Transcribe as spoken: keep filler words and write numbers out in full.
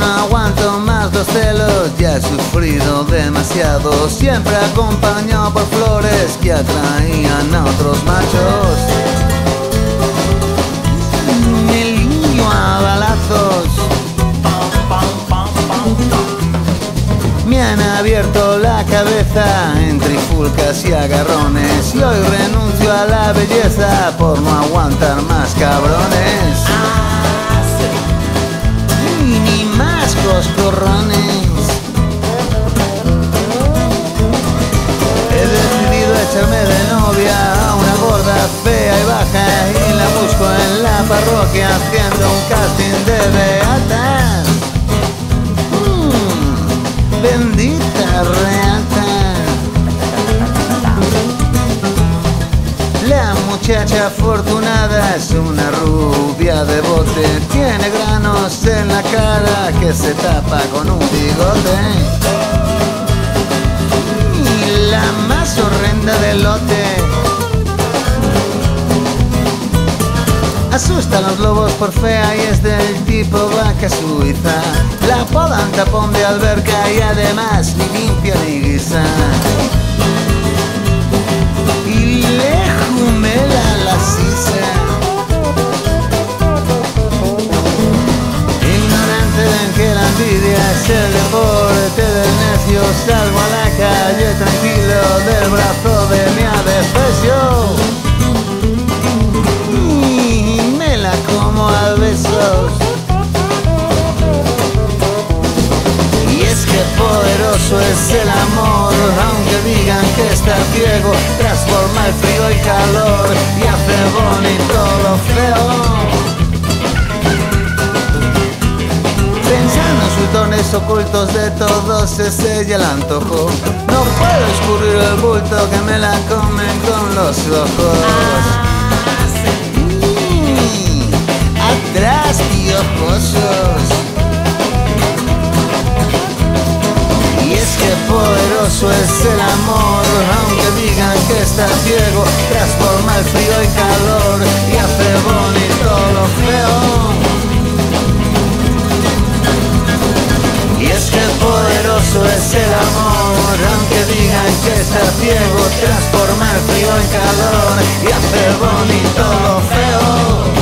aguanto más los celos, ya he sufrido demasiado. Siempre acompañado por flores que atraían a otros machos. Me lío a balazos. Me han abierto la cabeza en trifulcas y agarrones, y hoy renuncio a la belleza por no aguantar más cabrones. Y ni más coscorrones. He decidido echarme de novia a una gorda fea y baja, y la busco en la parroquia haciendo un casting de beatas. Mm, bendita reata. La muchacha afortunada es una rubia de bote, tiene granos en la cara que se tapa con un bigote. Y la más horrenda del lote asusta a los lobos por fea y es del tipo vaca suiza. La apodan tapón de alberca y además ni limpia ni guisa. Y le jumela la sisa. Ignorante de que la envidia es el deporte del necio, salgo a la calle tranquilo del brazo de mi adefesio. Y me la como a besos. Y es que poderoso es el amor, aunque digan que está ciego, transforma el frío y calor y hace bonito lo feo. Pensando en sus dones ocultos, de todos es ella el antojo. No puedo escurrir el bulto que me la comen con los ojos. Mm, atrás piojosos. Y es que poderoso es el amor, aunque digan que está ciego, transforma el frío y calor y hace bonito lo feo. Y es que poderoso es el amor, aunque digan que está ciego, transforma el frío en calor y hace bonito lo feo.